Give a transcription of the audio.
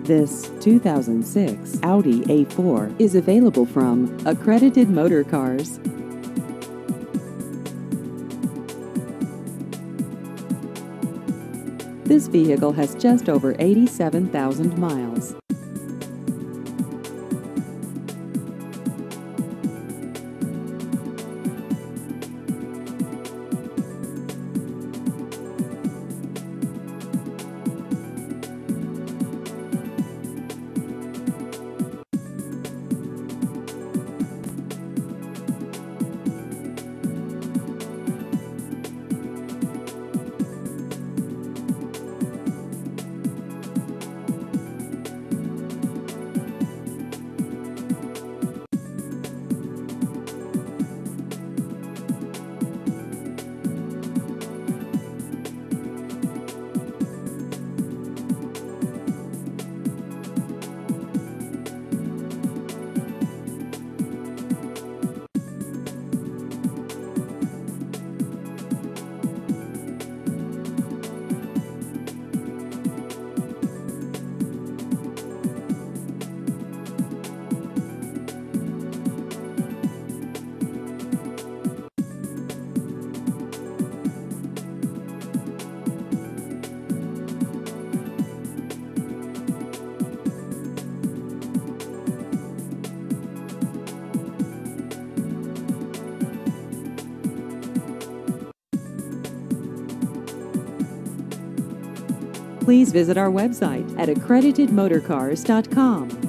This 2006 Audi A4 is available from Accredited Motorcars. This vehicle has just over 87,000 miles. Please visit our website at accreditedmotorcars.com.